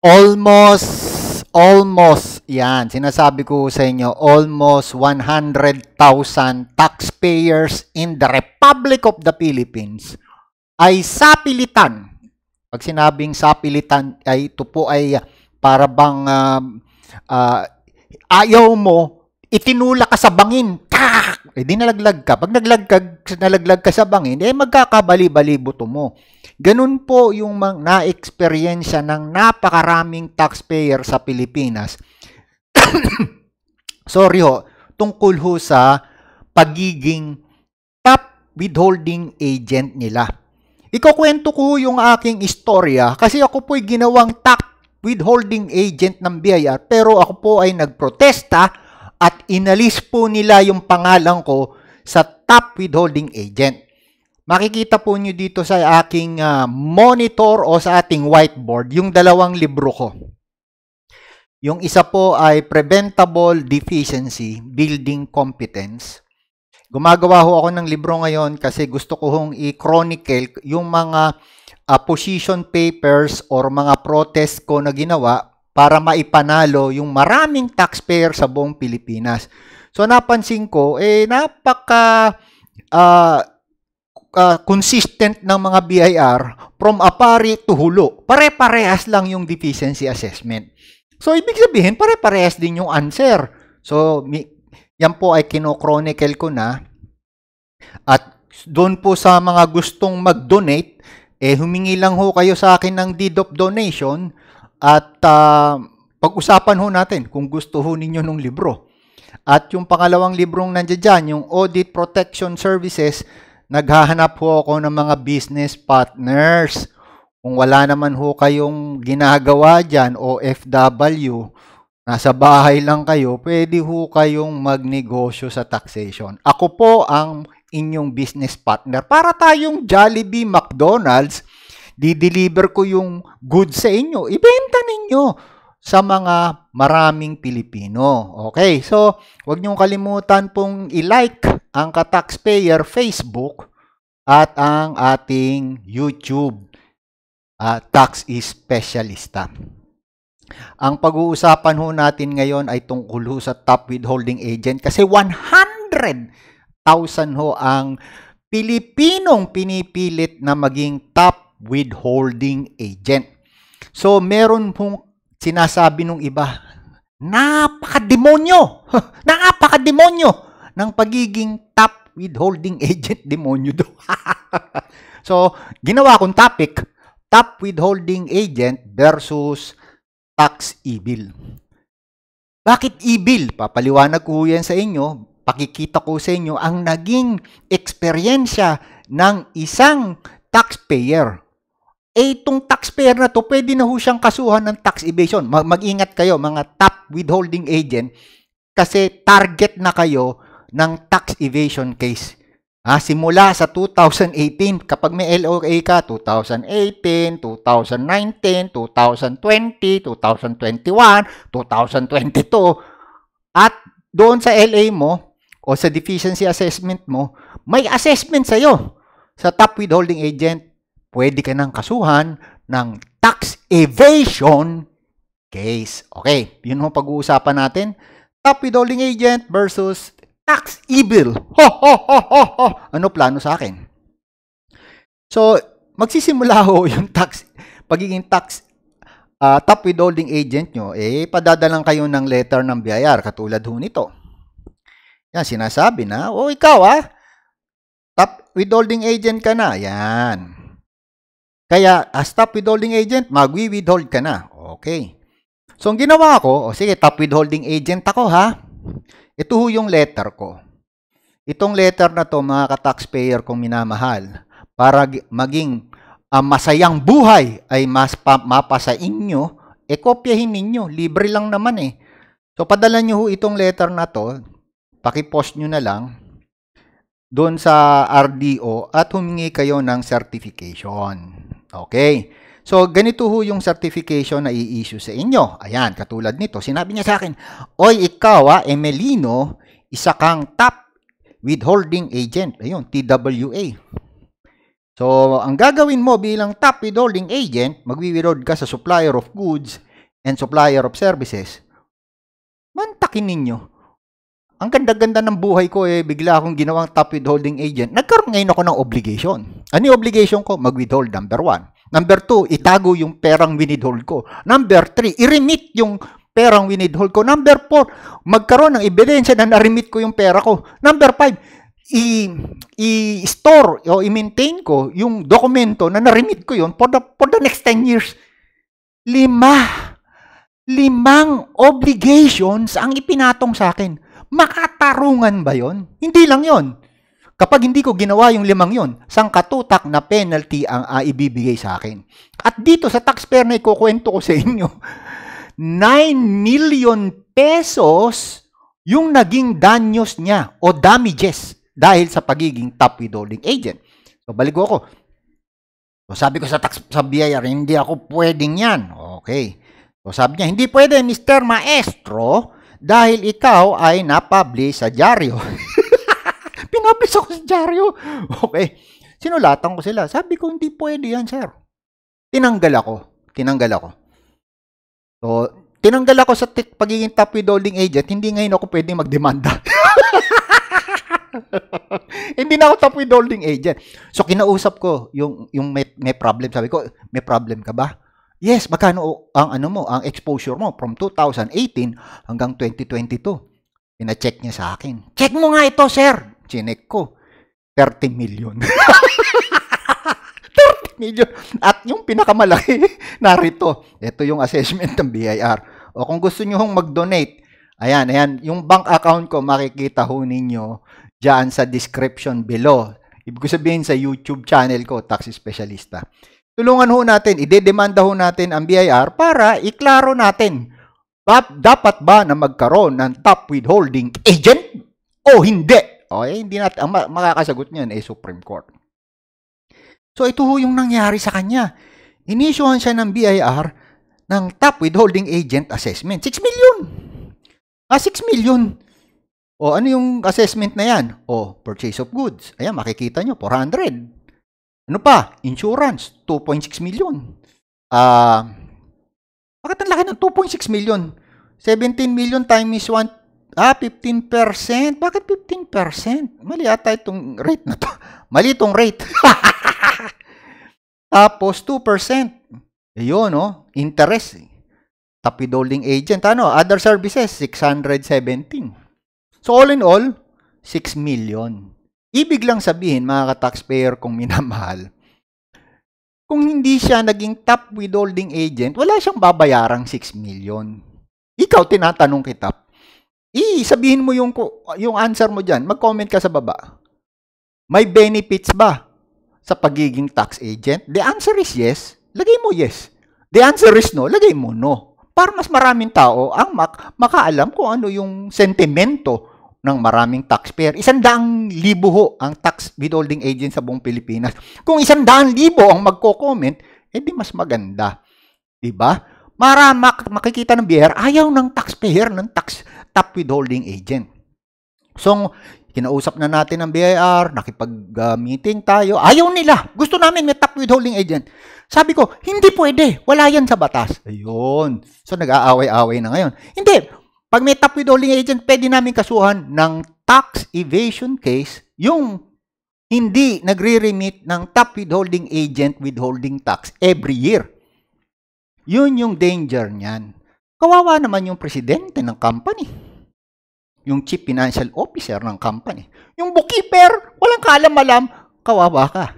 Almost, yan, sinasabi ko sa inyo, almost 100,000 taxpayers in the Republic of the Philippines ay sapilitan. Pag sinabing sapilitan, ay ito po ay para bang ayaw mo, itinula ka sa bangin, eh di nalaglag ka. Pag nalaglag ka sa bangin, eh magkakabali-bali buto mo. Ganun po yung na-experiensya ng napakaraming taxpayer sa Pilipinas. Sorry ho, tungkol ho sa pagiging top withholding agent nila. Ikukwento ko yung aking istorya kasi ako po'y ginawang top withholding agent ng BIR pero ako po ay nagprotesta at inalis po nila yung pangalan ko sa top withholding agent. Makikita po nyo dito sa aking monitor o sa ating whiteboard yung dalawang libro ko. Yung isa po ay Preventable Deficiency, Building Competence. Gumagawa ho ako ng libro ngayon kasi gusto ko hong i-chronicle yung mga position papers or mga protest ko na ginawa para maipanalo yung maraming taxpayer sa buong Pilipinas. So napansin ko, napaka consistent ng mga BIR from apari to hulo. Pare-parehas lang yung deficiency assessment. So ibig sabihin, pare-parehas din yung answer. So yan po ay kino-chronicle ko na. At doon po sa mga gustong mag-donate, humingi lang ho kayo sa akin ng deed of donation at pag-usapan ho natin kung gusto ho ninyo ng libro. At yung pangalawang librong nandiyan dyan, yung Audit Protection Services, naghahanap ho ako ng mga business partners. Kung wala naman ho kayong ginagawa dyan, OFW, nasa bahay lang kayo, pwede ho kayong magnegosyo sa taxation. Ako po ang inyong business partner. Para tayong Jollibee, McDonald's, di-deliver ko yung goods sa inyo. Ibenta ninyo sa mga maraming Pilipino. Okay, so huwag niyong kalimutan pong i-like ang ka-taxpayer Facebook at ang ating YouTube Tax Specialista. Ang pag-uusapan ho natin ngayon ay tungkol ho sa top withholding agent kasi 100,000 ho ang Pilipinong pinipilit na maging top withholding agent. So meron pong sinasabi nung iba, napakademonyo! Napakademonyo ng pagiging top withholding agent, demonyo do. So, ginawa kong topic, top withholding agent versus tax evil. Bakit evil? Papaliwanag ko yan sa inyo, pakikita ko sa inyo ang naging eksperyensya ng isang taxpayer. Itong taxpayer na to, pwede na ho siyang kasuhan ng tax evasion. Mag-ingat kayo, mga top withholding agent, kasi target na kayo ng tax evasion case. Simula sa 2018, kapag may LOA ka, 2018, 2019, 2020, 2021, 2022, at doon sa LA mo, o sa deficiency assessment mo, may assessment sa'yo. Sa top withholding agent, pwede ka nang kasuhan ng tax evasion case. Okay, yun ang pag-uusapan natin. Top withholding agent versus tax evil. Ano plano sa akin? So, magsisimula ho yung pagiging top withholding agent nyo, padadalang kayo ng letter ng BIR, katulad ho nito. Yan, sinasabi na, ikaw top withholding agent ka na. Yan. Kaya, as top withholding agent, magwi-withhold ka na. Okay. So, ang ginawa ko, sige, top withholding agent ako Ito ho yung letter ko. Itong letter na to, mga ka-taxpayer kong minamahal, para maging masayang buhay ay mapasa inyo, kopyahin ninyo. Libre lang naman So, padala nyo ho itong letter na to, pakipost nyo na lang doon sa RDO at humingi kayo ng certification. Okay. So, ganito ho yung certification na i-issue sa inyo. Ayan, katulad nito. Sinabi niya sa akin, oy, ikaw, Emelino, isa kang top withholding agent. Ayun, TWA. So, ang gagawin mo bilang top withholding agent, magwi-withhold ka sa supplier of goods, and supplier of services, mantakin ninyo. Ang ganda-ganda ng buhay ko bigla akong ginawang top withholding agent. Nagkaroon ngayon ako ng obligation. Ano yung obligation ko? Mag-withhold, number 1. Number 2, itago yung perang winidhold ko. Number 3, i-remit yung perang winidhold ko. Number 4, magkaroon ng ebidensya na na-remit ko yung pera ko. Number 5, i-store o i-maintain ko yung dokumento na na-remit ko yun for the next 10 years. 5 obligations ang ipinatong sa akin. Makatarungan ba yon? Hindi lang yon. Kapag hindi ko ginawa yung 5 yon, sangkatutak na penalty ang ibibigay sa akin. At dito sa taxpayer na ikukwento ko sa inyo, 9 million pesos yung naging danyos niya o damages dahil sa pagiging top withholding agent. So balik ko ako. So sabi ko sa BIR, hindi ako pwedeng yan. Okay. So sabi niya, hindi pwede Mr. Maestro dahil ikaw ay na-publish sa dyaryo. Pinapublish ako sa dyaryo. Okay. Sinulatan ko sila. Sabi ko, hindi pwede yan, sir. Tinanggal ako. So, tinanggal ako sa pagiging top withholding agent. Hindi ngayon ako pwedeng magdemanda. Hindi na ako top withholding agent. So, kinausap ko yung may problem. Sabi ko, may problem ka ba? Yes, magkano ang exposure mo from 2018 hanggang 2022? Pina-check niya sa akin. Check mo nga ito, sir. Chinek ko. 30 million. 30 million. At yung pinakamalaki, narito. Ito yung assessment ng BIR. O kung gusto nyo mag-donate, ayan. Yung bank account ko, makikita ho ninyo dyan sa description below. Ibig sabihin sa YouTube channel ko, Tax Specialista. Tulungan ho natin, idedemanda ho natin ang BIR para iklaro natin, dapat ba na magkaroon ng top withholding agent o hindi? Okay, hindi natin, ang makakasagot niyan ay Supreme Court. So ito ho yung nangyari sa kanya. Inisyuhan siya ng BIR ng top withholding agent assessment. 6 million. 6 million. O ano yung assessment na yan? O purchase of goods. Ayan, makikita nyo, 400. Ano pa? Insurance, 2.6 million. Bakit ang laki ng 2.6 million? 17 million times 15%. Bakit 15%? Mali ata itong rate na to. Mali itong rate. Tapos 2%. Ayun, no? Interest. Top withholding agent. Other services, 617. So all in all, 6 million. Ibig lang sabihin, mga ka-taxpayer kong minamahal, kung hindi siya naging top withholding agent, wala siyang babayarang 6 million. Ikaw, tinatanong kita, sabihin mo yung answer mo dyan, mag-comment ka sa baba. May benefits ba sa pagiging tax agent? The answer is yes. Lagay mo yes. The answer is no. Lagay mo no. Para mas maraming tao ang makaalam kung ano yung sentimento ng maraming taxpayer. 100,000 ho ang tax withholding agent sa buong Pilipinas. Kung 100,000 ang magko-comment, di mas maganda. Diba? Makikita ng BIR, ayaw ng taxpayer ng top withholding agent. So, kinausap na natin ng BIR, nakipag-meeting tayo. Ayaw nila. Gusto namin may top withholding agent. Sabi ko, hindi pwede. Wala yan sa batas. Ayun. So, nag-aaway-aaway na ngayon. Hindi. Pag may top withholding agent, pwede namin kasuhan ng tax evasion case yung hindi nagre-remit ng top withholding agent withholding tax every year. Yun yung danger niyan. Kawawa naman yung presidente ng company. Yung chief financial officer ng company. Yung bookkeeper, walang kaalam-alam, kawawa ka.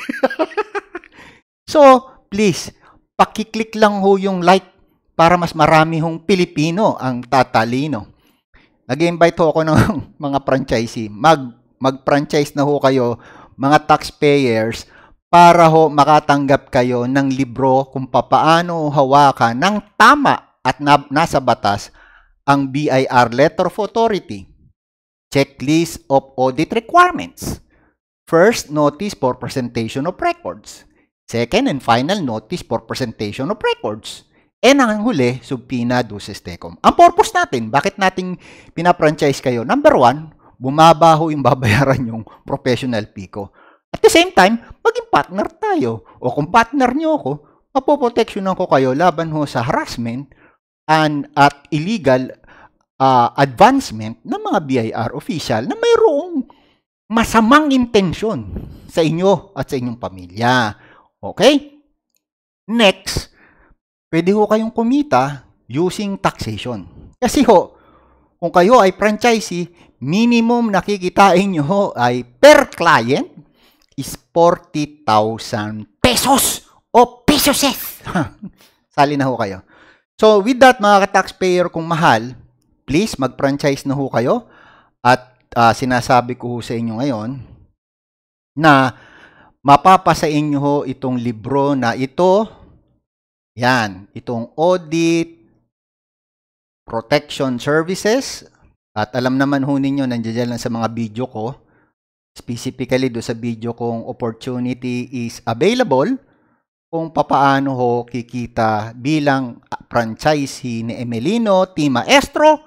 So, please, pakiclick lang ho yung like para mas marami hong Pilipino ang tatalino. Nag-invite ho ako ng mga franchisee. Mag-franchise na ho kayo, mga taxpayers, para ho makatanggap kayo ng libro kung papaano hawakan ng tama at nasa batas ang BIR Letter of Authority, Checklist of Audit Requirements, First Notice for Presentation of Records, Second and Final Notice for Presentation of Records, ang huli, subpoena, Duces, Tecum. Ang purpose natin, bakit nating pinapranchise kayo? Number 1, bumabaho yung babayaran yung professional fee ko. At the same time, maging partner tayo. O kung partner nyo ako, mapoproteksyonan ko kayo laban ho sa harassment at illegal advancement ng mga BIR official na mayroong masamang intensyon sa inyo at sa inyong pamilya. Okay? Next, pwede ho kayong kumita using taxation. Kasi ho, kung kayo ay franchisee, minimum na kikitain nyo ho ay per client is 40,000 pesos o pesos. Sali na ho kayo. So, with that, mga ka-taxpayer kung mahal, please mag-franchise na ho kayo. At sinasabi ko ho sa inyo ngayon na mapapasa inyo ho itong libro na ito. Yan, itong Audit Protection Services. At alam naman ho ninyo, nandiyan lang sa mga video ko. Specifically do sa video kong opportunity is available kung papaano ho kikita bilang franchisee ni Emelino T. Maestro,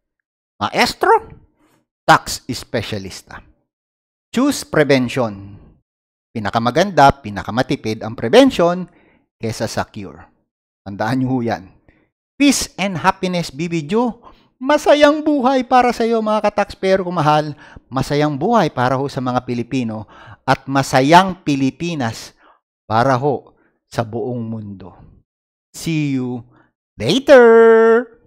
tax specialista. Choose prevention. Pinakamaganda, pinakamatipid ang prevention kesa sa cure. Tandaan nyo ho yan. Peace and happiness, BBJU. Masayang buhay para sa iyo mga ka-taxpayer kung mahal. Masayang buhay para ho sa mga Pilipino. At masayang Pilipinas para ho sa buong mundo. See you later!